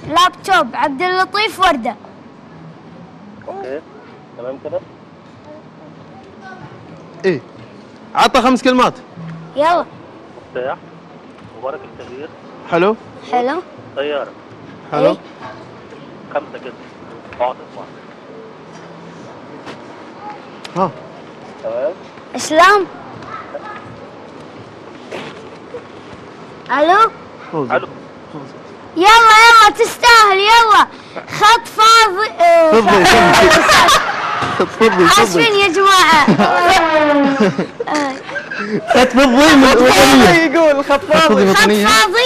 لابتوب عبد اللطيف وردة. اوكي تمام كده. ايه عطى 5 كلمات. يلا. مفتاح، مبارك الكبير، حلو. طيارة. حلو. إيه؟ 5 كده. اقعد اسمع. ها تمام. اسلام. الو. الو. يلا تستاهل يلا. خط فاضي. فضي اسفين يا جماعة. خط فضي من الوطنية. يقول خط فاضي. خط فاضي.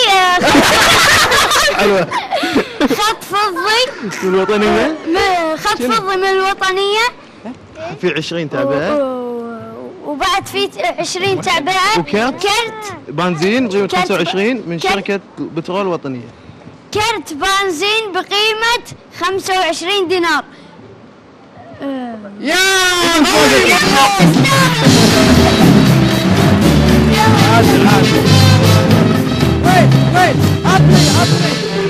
حلوة. خط فضي من الوطنية. خط فضي من الوطنية. في 20 تعبئة. وبعد في 20 تعبئة. وكرت بنزين بقيمة 25 من شركة بترول وطنية. كرت بنزين بقيمة 25 دينار. يا وين عطني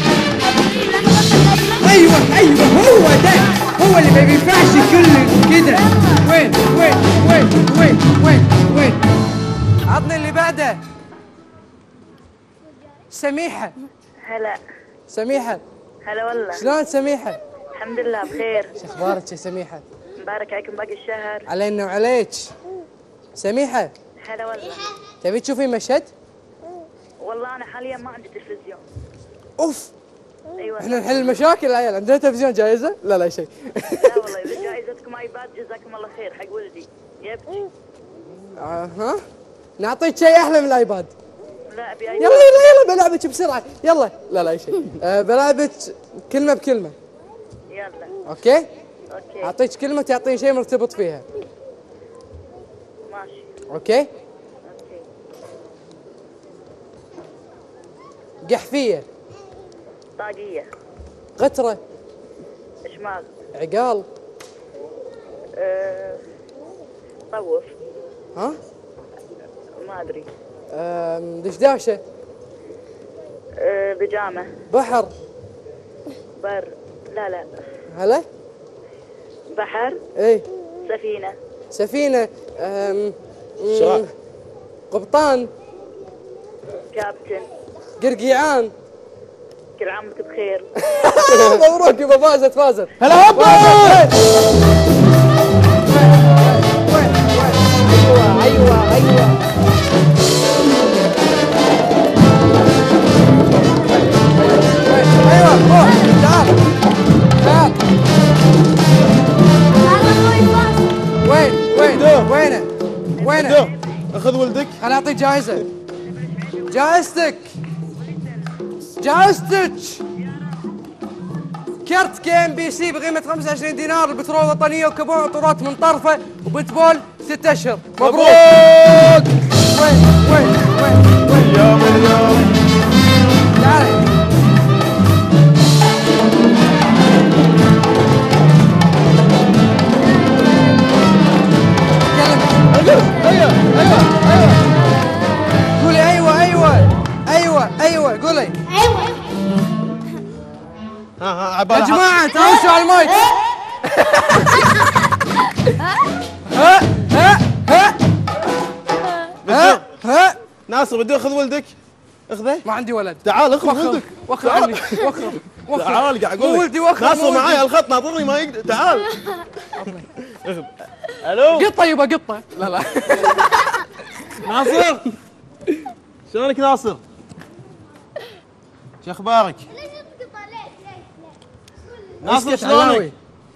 ايوه هو ده، هو اللي ما بينفعش كده. وين عطني اللي بعده. سميحة. هلا. سميحة هلا والله. شلون سميحة؟ الحمد لله بخير. شو اخبارك يا سميحة؟ مبارك عليكم باقي الشهر. علينا وعليك. سميحة هلا والله. تبي تشوفي مشهد؟ والله انا حاليا ما عندي تلفزيون. اوف. ايوه. احنا نحل المشاكل العيال. عندنا تلفزيون جائزة؟ لا شيء. لا والله اذا جائزتكم ايباد جزاكم الله خير حق ولدي يبكي. ها نعطيك شيء احلى من الايباد. لا ابي ايباد. يلا بلعبك بسرعة يلا. لا شيء. بلعبك كلمة بكلمة. يلا. اوكي؟ اوكي. اعطيك كلمة تعطيني شيء مرتبط فيها. ماشي. اوكي؟ اوكي. قحفية. طاقية. قطرة. اشماغ. عقال. طوف. ها؟ ما ادري. دشداشة. بيجامة. بحر. بر. لا. هلا؟ بحر. ايه. سفينة. شرع. قبطان. كابتن. قرقيعان. كل عام وانت بخير. مبروك يبا فازت. هلا هوبا. ايوه تعال. وينه؟ اخذ ولدك. انا اعطيك جائزة. جائزتك كرت KMBC بقيمة 25 دينار، البترول الوطنية وكبون عطورات من طرفه وبتبول 6 أشهر. مبروك. وين اليوم تعال. قولي ايوه قولي. ها يا جماعة تهاوشوا على المايك. ها ناصر بدي اخذ ولدك. اخذه. ما عندي ولد. تعال اخذ ولدك. وخر عني. تعال قاعد اقول لك. ولدي وخر. ناصر معاي على الخط ناطرني ما يقدر. تعال. الو. قطة يبا قطة. لا ناصر شلونك ناصر؟ شو اخبارك؟ ناصر شلونك؟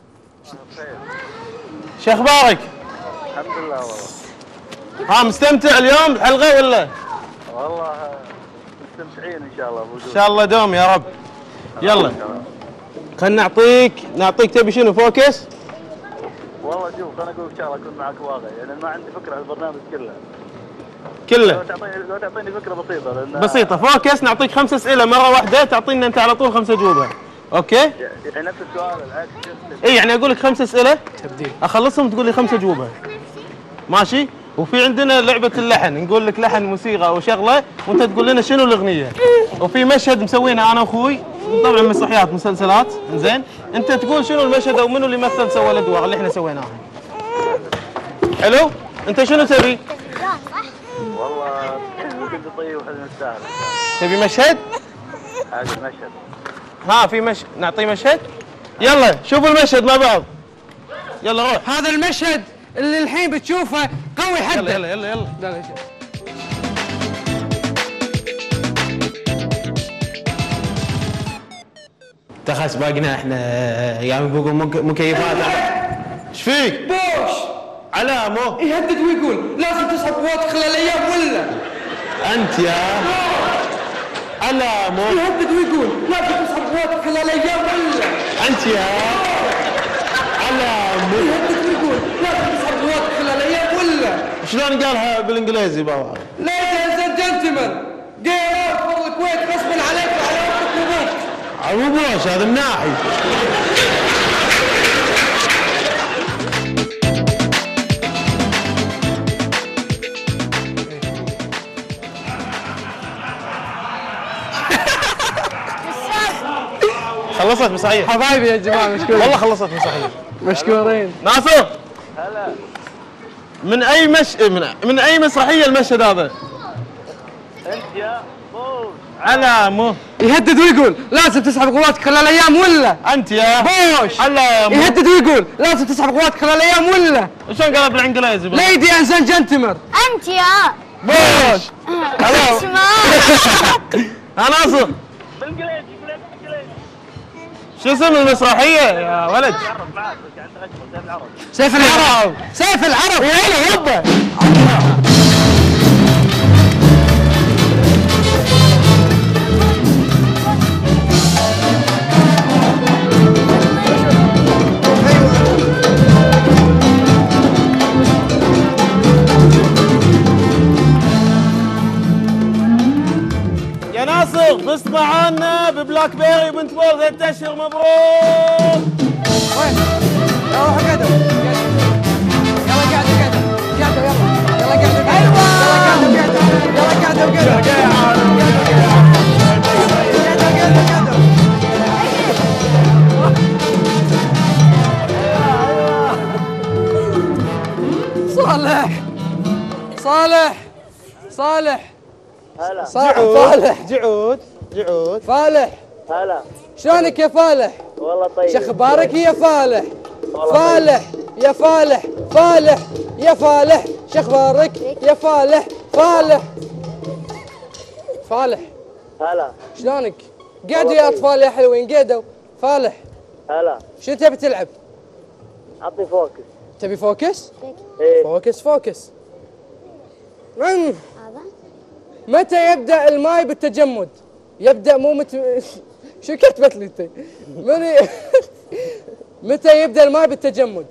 شو اخبارك؟ الحمد لله والله. ها مستمتع اليوم الحلقة ولا؟ والله مستمتعين ان شاء الله بوجودك. ان شاء الله دوم يا رب. يلا خلنا نعطيك تبي شنو فوكس؟ والله شوف انا اقول لك شغله اكون معك واقعي، يعني ما عندي فكره عن البرنامج كله. لو تعطيني فكره بسيطه لان بسيطة. فوكس نعطيك 5 أسئلة مرة واحدة تعطينا انت على طول 5 اجوبة. اوكي؟ يعني نفس السؤال العكس. اي يعني اقول لك 5 أسئلة اخلصهم تقول لي 5 اجوبة. ماشي؟ وفي عندنا لعبة اللحن، نقول لك لحن موسيقى او شغلة وانت تقول لنا شنو الاغنية. وفي مشهد مسوينه انا واخوي طبعا مسرحيات مسلسلات. زين انت تقول شنو المشهد او منو اللي مثل سوى الادوار اللي احنا سويناها. حلو. انت شنو تبي؟ والله كنت طيب وحزن السهل. تبي مشهد؟ هذا المشهد. ها في نعطيه مشهد؟ يلا شوفوا المشهد مع بعض. يلا روح. هذا المشهد اللي الحين بتشوفه قوي حده. يلا يلا يلا يلا. تخس باقنا احنا يعني بقول مكيفات. ايش فيك؟ بوش علامه يهدد ويقول لازم تسحب قواتك خلال ايام ولا انت يا علامه. يهدد ويقول لازم تسحب قواتك خلال ايام ولا انت يا علامه. يهدد ويقول لازم تسحب قواتك خلال ايام ولا. شلون قالها بالانجليزي بابا؟ Ladies and gentlemen, get out for الكويت غصبا عليك وعلى امك وابوك. مو بوش هذا الناحي. خلصت مسرحية حبايبي يا جماعه مشكورين. والله خلصت مسرحية. مشكورين. ناصر هلا. من اي مسرحية المشهد هذا؟ انت يا بوش. علامه. يهدد ويقول لازم تسحب قواتك خلال ايام ولا. انت يا بوش علامه. يهدد ويقول لازم تسحب قواتك خلال ايام ولا. شلون قالها بالانجليزي؟ Ladies and gentlemen. انت يا بوش. اسمع. ها ناصر بالانجليزي. شو اسم المسرحية يا ولد؟ تعرف معك بس يعني تغشوا العرب. سيف العرب. سيف العرب. يلا يبا. يا ناصر فزت معانا ببلاك بيري بنت بول 3 اشهر. مبروك. وين؟ يلا روح قعدوا. يلا قعدوا يلا. يلا قعدوا. ايوه. يلا قعدوا. صالح. هلا. صالح. جعود. فالح. هلا. شلونك يا فالح؟ والله طيب. شخبارك يا فالح؟ فالح يا فالح. فالح يا فالح. شخبارك يا فالح؟ فالح. هلا. شلونك؟ قعدوا يا اطفال يا حلوين قعدوا. فالح هلا. شو تبي تلعب؟ عطني فوكس. تبي فوكس؟ ايه. فوكس. متى يبدأ الماي بالتجمد؟ يبدأ مو شو كتبت لي انت؟ متى يبدأ الماي بالتجمد؟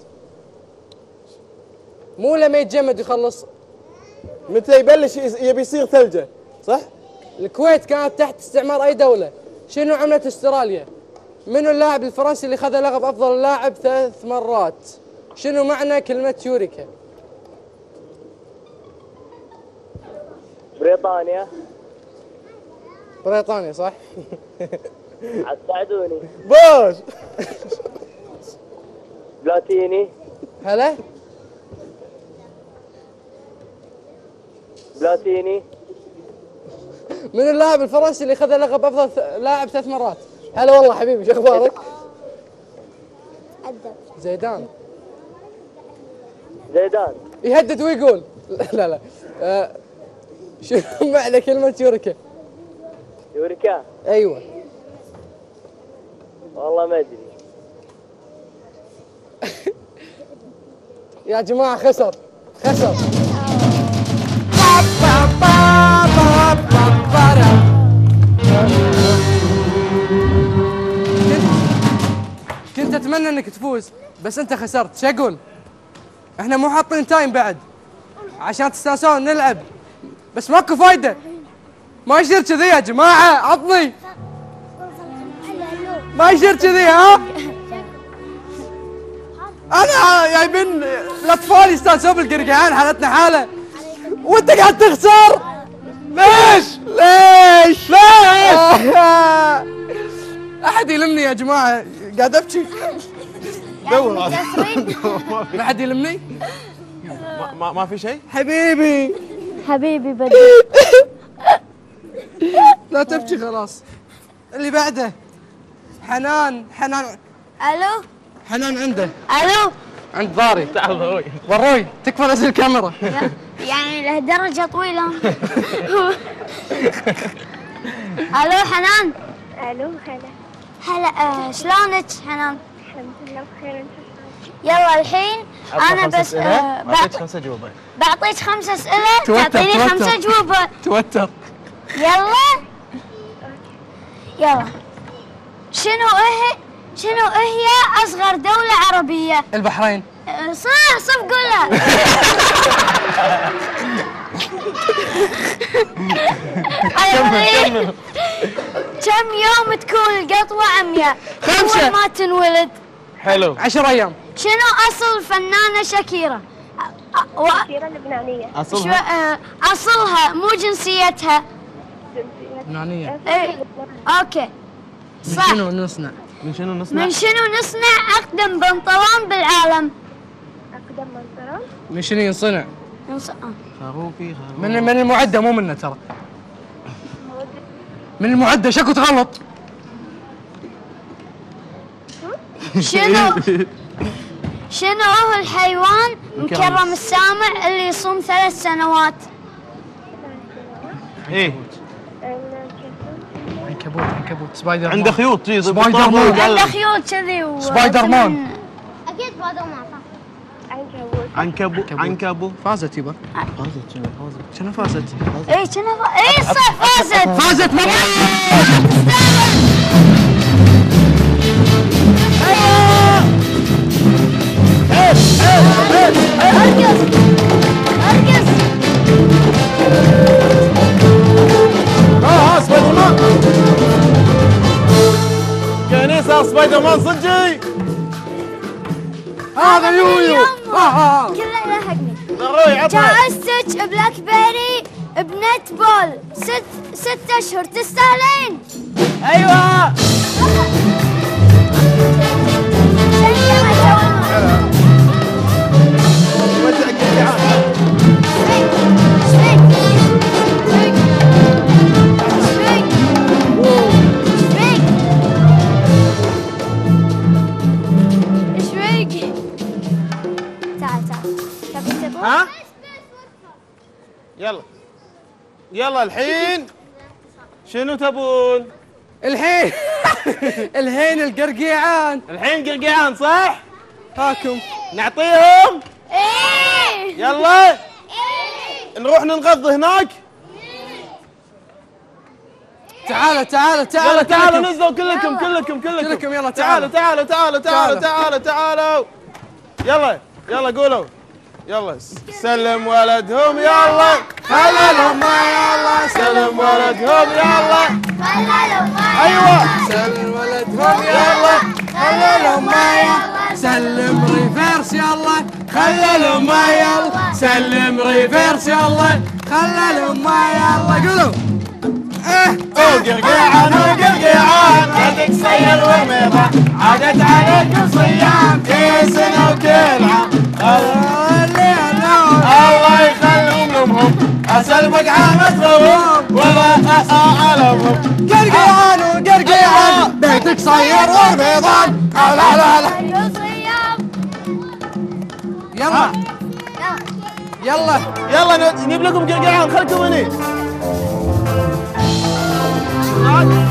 مو لما يتجمد يخلص. متى يبلش يبي يصير ثلجة صح؟ الكويت كانت تحت استعمار اي دولة؟ شنو عملت استراليا؟ منو اللاعب الفرنسي اللي خذ لقب افضل لاعب 3 مرات؟ شنو معنى كلمة يوريكا؟ بريطانيا صح؟ عاد ساعدوني. بوش. بلاتيني. هلا؟ بلاتيني. من اللاعب الفرنسي اللي خذ لقب افضل لاعب 3 مرات؟ هلا والله حبيبي شو اخبارك؟ زيدان. يهدد ويقول لا شو معنى كلمة يوريكا؟ ايوه. والله ما ادري. يا جماعة خسر. كنت اتمنى انك تفوز بس انت خسرت. شو اقول؟ احنا مو حاطين تايم بعد عشان تستانسون نلعب بس ماكو فايدة. ما يصير كذي يا جماعة. عطني. ما يصير كذي ها. انا جايبين الاطفال يستانسون بالقرقعان حالتنا حالة وانت قاعد تخسر. ليش؟ احد يلمني يا جماعه، قاعد ابكي. دور ما حد يلمني. ما في شيء. حبيبي حبيبي بدي. لا تبكي خلاص. اللي بعده حنان. الو حنان عنده الو. عند ضاري. تعال ضروي. وروي تكفى نزل الكاميرا. يعني لهالدرجة طويلة. الو حنان. الو هلا. هلا شلونك حنان؟ الحمد لله بخير، انت يلا الحين انا بس بعطيك 5 اجوبه. بعطيك 5 اسئله تعطيني 5 اجوبه. توتر. يلا شنو هي اصغر دولة عربية؟ البحرين. صح قولها. كمل. كم يوم تكون القطوة عمياء؟ 5. أول ما تنولد. حلو. 10 ايام. شنو أصل الفنانة شاكيرا؟ شيرة لبنانية. أصلها مو جنسيتها. لبنانيه. إيه. أوكي صح. شنو نصنع؟ من شنو نصنع؟ من شنو نصنع أقدم بنطلون بالعالم؟ أقدم منظرة. من شنو ينصنع؟ خروفي. من المعدة، مو منه ترى. من المعدة. شكو تغلط. شنو هو الحيوان مكرم السامع اللي يصوم 3 سنوات؟ ايه عنكبوت. سبايدر مان. عنده خيوط جي. سبايدر مان. عنده خيوط كذي سبايدر مان. اكيد سبايدر مان صح. عنكبو. فازت يبا. شنو فازت؟ اي صح فازت. ارقص. سبايدر مان. كنيسة سبايدر مان صدقي. هذا يويو. كله يلحقني. ضروي عطها. جائزتك بلاك بيري بنت بول 6 اشهر تستاهلين. ايوه. ها؟ يلا الحين شنو تبون؟ الحين القرقيعان. الحين قرقيعان صح؟ هاكم نعطيهم؟ ايه يلا نروح ننغض هناك. تعالوا نزلوا كلكم يلا تعالوا يلا قولوا يلا سلم ولدهم يلا خللهم يلا سلم ولدهم يلا خللهم ايوه سلم ولدهم يلا. خللهم يلا. سلم ريفيرس يلا. خللهم يلا. سلم ريفيرس يلا. خللهم يلا. قولوا وقرقيعان عادك صير وميضة عادت عليكم صيام في سنة وكل عام الله يخليهم لهم اسلمك عامتهم ولا اعلمهم قرقيعان بيتك صير وميضان. لا يلا نجيب لكم قرقيعان خلكم هني